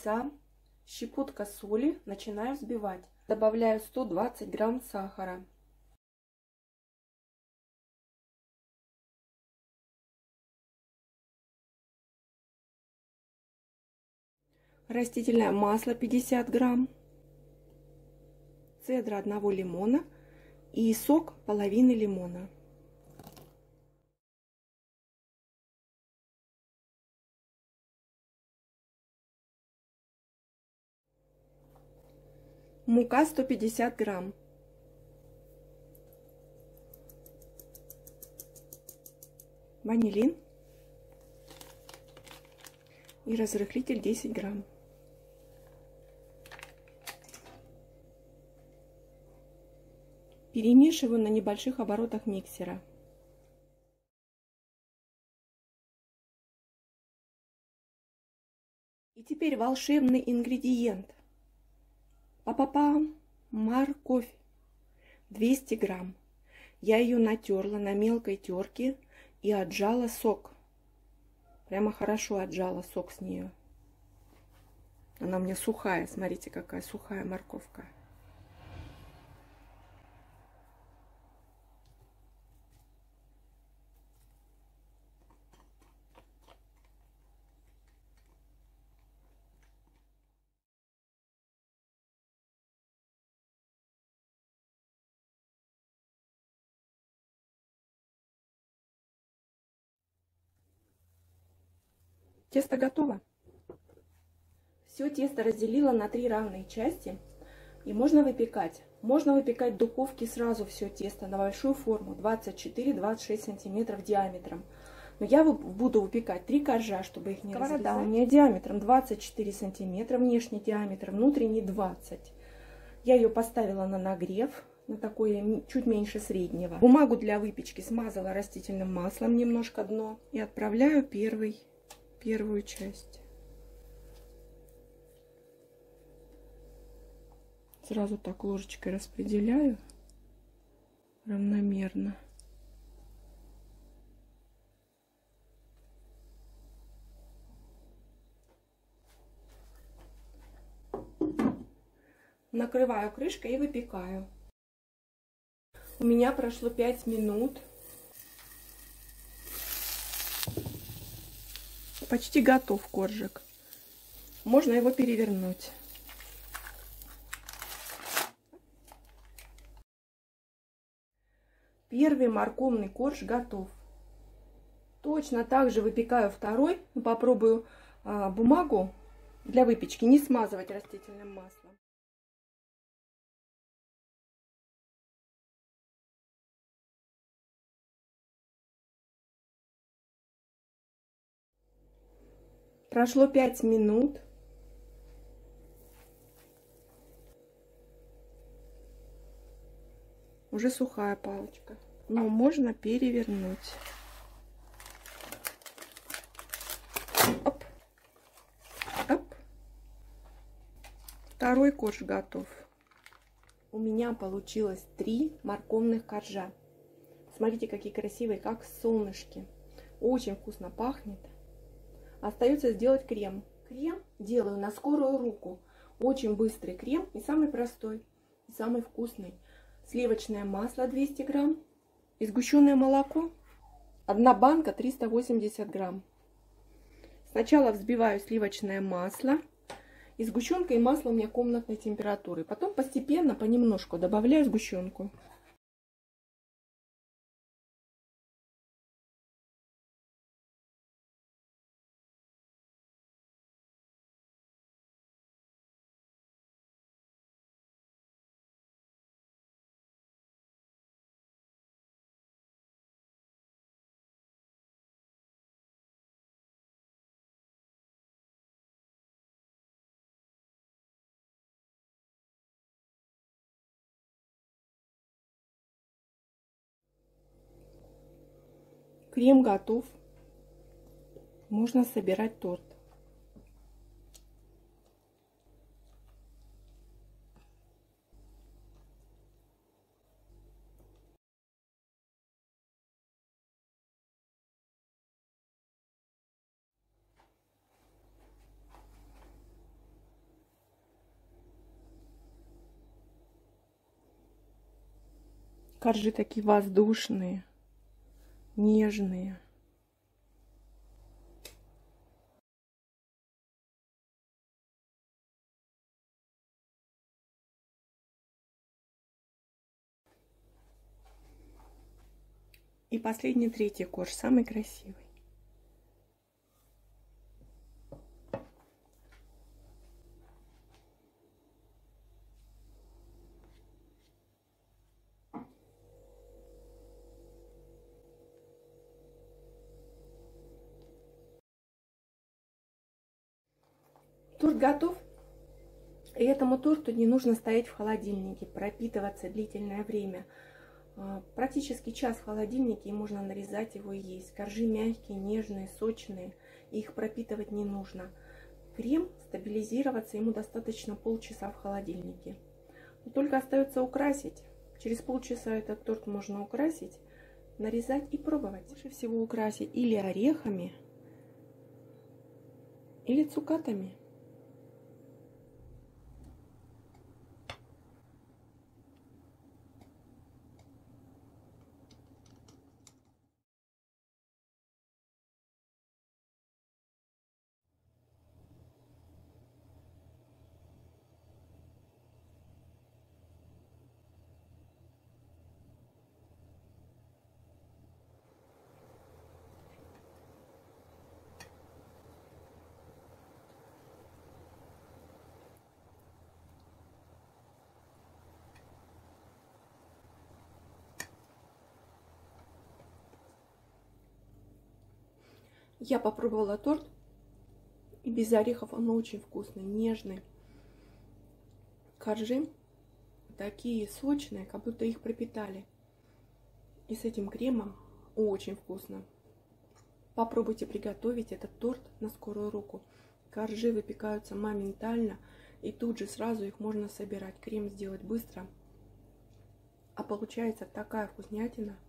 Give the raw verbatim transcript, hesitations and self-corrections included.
яйца, щепотка соли, начинаю взбивать. Добавляю сто двадцать грамм сахара. Растительное масло пятьдесят грамм. Цедра одного лимона и сок половины лимона. Мука сто пятьдесят грамм. Ванилин и разрыхлитель десять грамм. Перемешиваю на небольших оборотах миксера. И теперь волшебный ингредиент. Па-па-пам! Морковь двести грамм. Я ее натерла на мелкой терке и отжала сок. Прямо хорошо отжала сок с нее. Она у меня сухая. Смотрите, какая сухая морковка. Тесто готово. Все тесто разделила на три равные части. И можно выпекать. Можно выпекать в духовке сразу все тесто на большую форму двадцать четыре — двадцать шесть сантиметров диаметром. Но я буду выпекать три коржа, чтобы их не разрезать. Сковорода у меня диаметром двадцать четыре сантиметра, внешний диаметр, внутренний двадцать. Я ее поставила на нагрев, на такое чуть меньше среднего. Бумагу для выпечки смазала растительным маслом немножко дно и отправляю первый, первую часть. Сразу так ложечкой распределяю равномерно. Накрываю крышкой и выпекаю. У меня прошло пять минут. Почти готов коржик. Можно его перевернуть. Первый морковный корж готов. Точно так же выпекаю второй. Попробую а, бумагу для выпечки не смазывать растительным маслом. Прошло пять минут. Уже сухая палочка. Но можно перевернуть. Оп. Оп. Второй корж готов. У меня получилось три морковных коржа. Смотрите, какие красивые, как солнышки. Очень вкусно пахнет. Остается сделать крем. Крем делаю на скорую руку. Очень быстрый крем и самый простой, и самый вкусный. Сливочное масло двести грамм и сгущенное молоко. Одна банка триста восемьдесят грамм. Сначала взбиваю сливочное масло. И сгущенка и масло у меня комнатной температуры. Потом постепенно, понемножку добавляю сгущенку. Крем готов. Можно собирать торт. Коржи такие воздушные, нежные. И последний, третий корж, самый красивый. Торт готов. И этому торту не нужно стоять в холодильнике, пропитываться длительное время. Практически час в холодильнике, и можно нарезать его и есть. Коржи мягкие, нежные, сочные, и их пропитывать не нужно. Крем стабилизироваться ему достаточно полчаса в холодильнике. Но только остается украсить. Через полчаса этот торт можно украсить, нарезать и пробовать. Лучше всего украсить или орехами, или цукатами. Я попробовала торт, и без орехов он очень вкусный, нежный. Коржи такие сочные, как будто их пропитали. И с этим кремом очень вкусно. Попробуйте приготовить этот торт на скорую руку. Коржи выпекаются моментально, и тут же сразу их можно собирать. Крем сделать быстро, а получается такая вкуснятина.